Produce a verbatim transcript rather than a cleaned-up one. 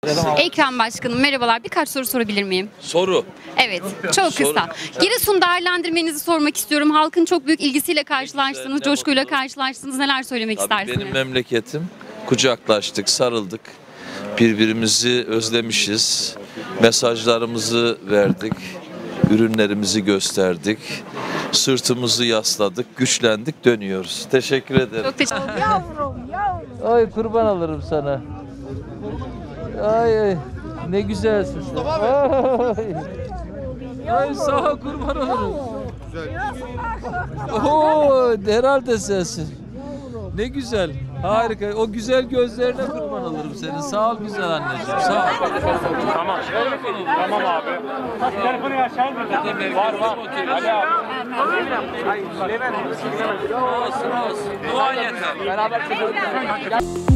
Ekrem Başkanım merhabalar. Birkaç soru sorabilir miyim? Soru. Evet, çok Soru. kısa. Giresun değerlendirmenizi sormak istiyorum. Halkın çok büyük ilgisiyle karşılaştınız, güzel, ne coşkuyla mutlu. karşılaştınız. Neler söylemek Tabii istersiniz? benim memleketim. Kucaklaştık, sarıldık. Birbirimizi özlemişiz. Mesajlarımızı verdik. Ürünlerimizi gösterdik. Sırtımızı yasladık, güçlendik, dönüyoruz. Teşekkür ederim. Çok teşekkür ederim. Ay kurban alırım sana. Ay ay. Ne güzelsin sen. Ay. Ay sağ ol, kurban olurum. Oo, herhalde sensin. Ne güzel. Harika. O güzel gözlerine kurban olurum senin. Sağ ol güzel anneciğim. Sağ ol. Tamam. Tamam abi. Telefonu aşağı indir. Var var. Hadi abi. Olsun olsun. Dua yeter.